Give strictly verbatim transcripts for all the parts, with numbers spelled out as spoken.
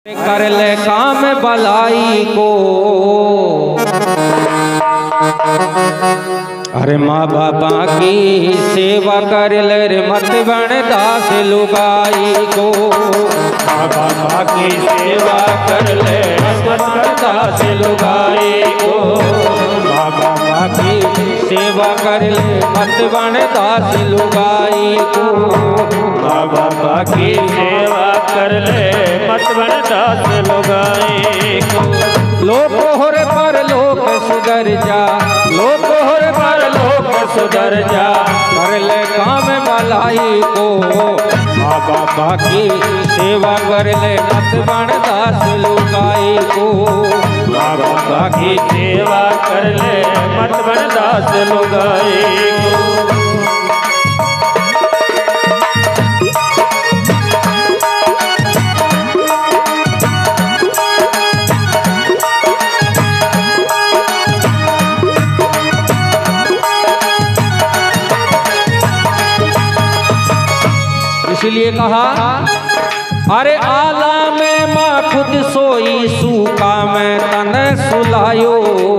कर ले काम भलाई को। अरे माँ बाबा की सेवा कर ले रे मत बन दास लुगाई को। माँ बाबा की सेवा कर ले मत बन दास लुगाई को। माँ बाबा की सेवा कर ले मत बन दास लुगाई को। माँ बाबा की सेवा कर ले मत बन दास लुगाई को। लोक होर पर लोक सुधर जा, लोक होर पर लोक सुधर जा, कर ले काम भलाई को। माँ बाबा की सेवा कर ले मत बन दास लुगाई को। माँ बाबा की सेवा कर ले मत बन दास लुगाई को। इसलिए कहा अरे आला में माँ खुद सोई सूखा में तन सुलायो।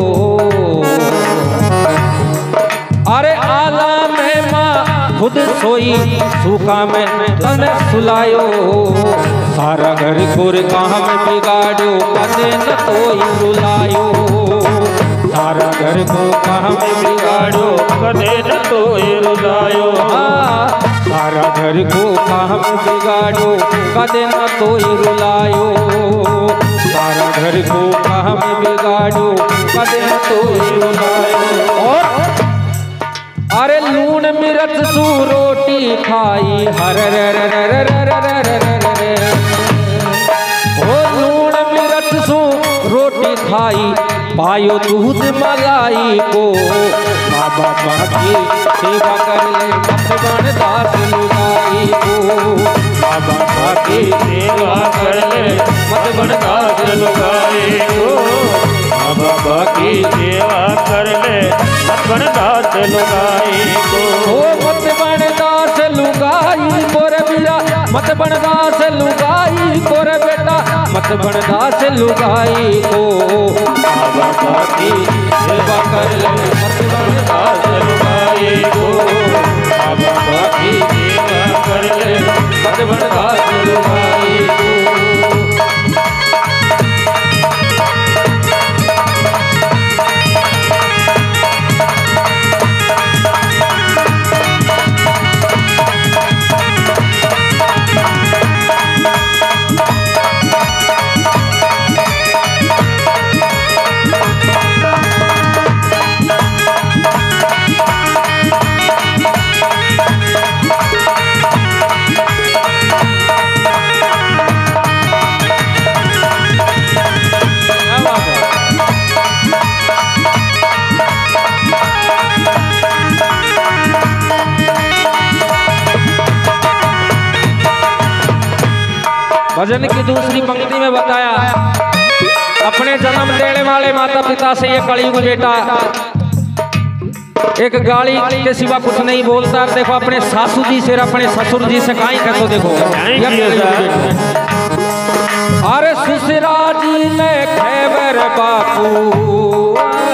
अरे आला में माँ खुद सोई सूखा में तन सुलायो। सारा घर गुर काम बिगाड़ो कदे न कोई रुलायो। सारा घर को काम बिगाड़ो कदे न कोई रुलायो। सारा घर को काम बिगाड़ो कदे न कोई रुलायो। सारा घर को काम बिगाड़ो कदे न कोई रुलायो। और अरे लून मिर्च सू रोटी खाई हर रे रे रे रे रे रे रे रे रे। ओ लून मिर्च सू रोटी खाई पायो दूध मलाई को। माँ बाबा की सेवा कर ले मत बन दास लुगाई को। माँ बाबा की सेवा कर ले मत बन दास लुगाई को। माँ बाबा की सेवा कर ले मत बन दास लुगाई को। ओ मत बन दास लुगाई को रे बीरा, मत बन दास लुगाई को रे बेटा, मत बन दास लुगाई को। माँ बाबा की सेवा कर ले मत बन दास लुगाई को। माँ बाबा की सेवा कर ले मत बन दास लुगाई को। भजन की दूसरी पंक्ति में बताया अपने जन्म देने वाले माता पिता से ये कलयुग बेटा एक गाली के सिवा कुछ नहीं बोलता। देखो अपने सासू जी से अपने ससुर जी से काई कह तो देखो। अरे ससुरा जी ने खैबर बापू,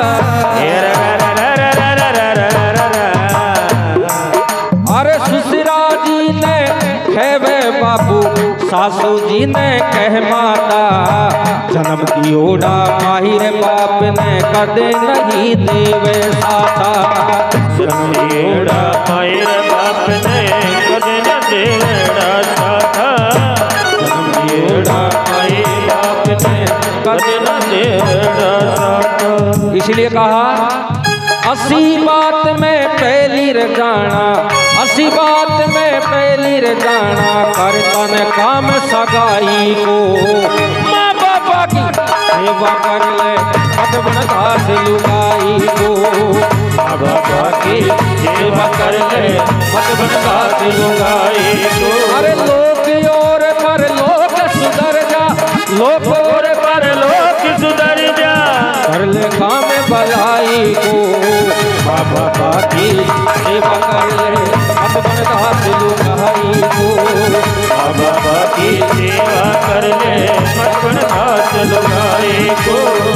अरे ससुरा जी ने खैबर बापू, सासू जी ने कह माता, जन्म दियोड़ा माहिर बाप ने कदे नहीं देवे साथा। जन्म दियोड़ा माहिर बाप ने कदे न देवेड़ा साथा। जन्म दियोड़ा माहिर बाप ने कदे न देवेड़ा साथा। इसलिए कहा असी बात में पहली रे जाना, असी बात में पहली रे जाना, करता ने काम सगाई को। माँ बाबा की सेवा कर ले मत बन दास लुगाई को। माँ बाबा की सेवा कर ले मत बन दास लुगाई को। अरे लोक और पर लोक सुधर जा, लोक और पर लोक सुधर जा, कर ले काम भलाई को। माँ बाबा की सेवा कर ले मत बन दास लुगाई को। बाबा की सेवा कर ले मत दास लुगाई को।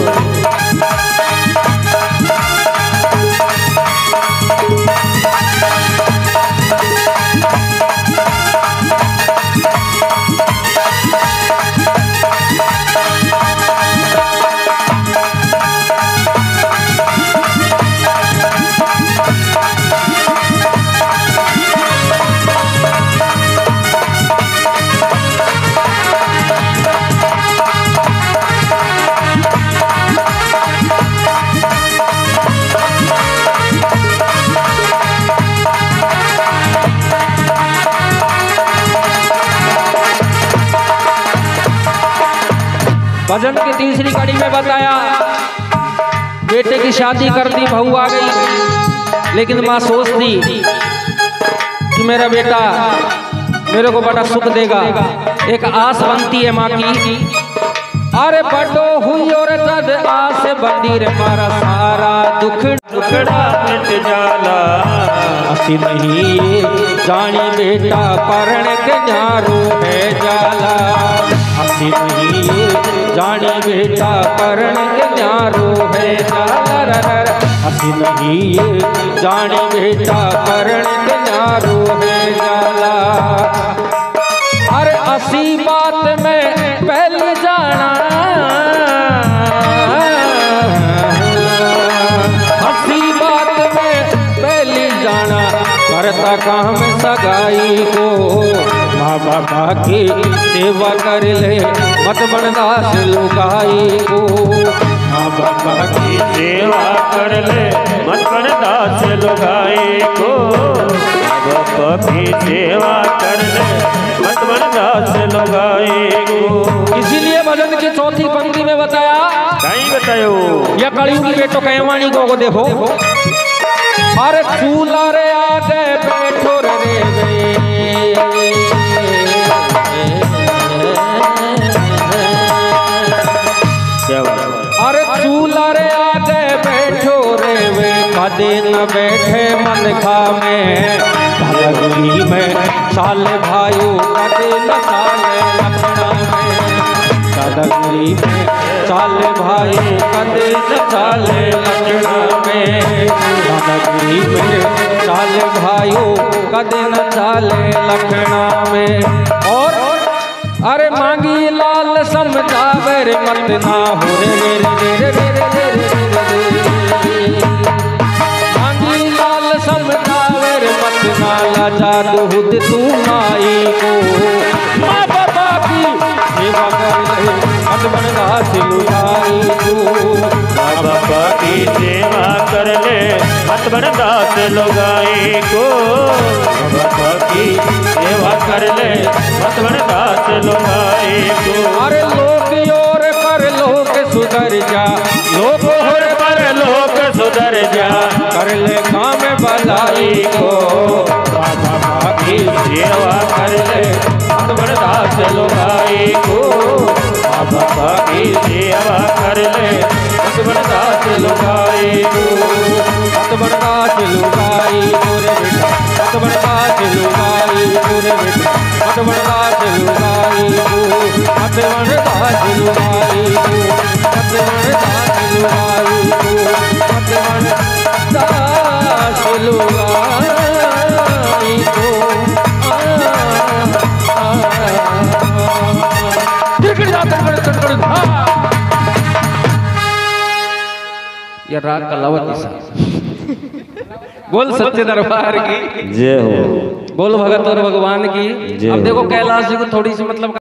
भजन की तीसरी कड़ी में बताया बेटे की शादी कर दी, बहू आ गई, लेकिन माँ सोचती कि मेरा बेटा मेरे को बड़ा सुख देगा। एक आस बनती है माँ की, अरे बड़ो हुई और जद आस बंदी रे मारा सारा दुख दुखड़ा मिट जाला। असी नहीं जानी बेटा परण के न्यारो है जाला। असी नहीं जानी बेटा परण के न्यारो है जाला। असी नहीं जानी बेटा परण के न्यारो है जाला। अरे असी बात में पहले जाना, असी बात में पहले जाना करता काम सगाई को। माँ बाबा की सेवा कर ले मत बन दास लुगाई को। माँ बाबा की सेवा कर ले मत बन दास लुगाई को। बाबा की सेवा कर ले मत बन दास लुगाई को। इसीलिए भजन की चौथी पंक्ति में बताया, कहीं बतायो या कलयुगी बेटो कहवानी को, को देखो, अरे चूल्हा रे आगे बैठो रे वे, अरे चूल्हा रे आगे बैठो रे वे, कदे न बैठे मन खा में भलगुली में साल भाइयों, कदे न साले लखना में भलगुली में साल भाई, कदे न साले लखना में भलगुली में साल भाइयों, कदे न साले लखना में। और अरे मांगी लाल समझावे रे मत ना हो रे रे रे रे रे रे, मांगी लाल समझावे रे मत ना लाजा दूध तू नाई को। माँ बाबा की सेवा कर ले मत बन दास लुगाई को। माँ बाबा की सेवा कर ले मत बन दास लुगाई को। बाबा की सेवा कर ले मत बन दास लुगाई को। अरे लोक और पर लोक सुधर जा, लोक और पर लोक सुधर जा, कर ले काम भलाई को। बाबा की सेवा कर ले मत बन दास लुगाई को। बाबा की सेवा कर ले मत बन दास लुगाई को। मत बन दास लुगाई को रे बेटा, मत बन दास लुगाई को रे बेटा, मत बन दास लुगाई को, मत बन दास लुगाई को, मत बन दास लुगाई को, मत बन दास लुगाई को। ये राग कलावती सा। बोल सच्चे दरबार की जय हो। बोल भगत और भगवान की। अब देखो कैलाश जी को थोड़ी सी मतलब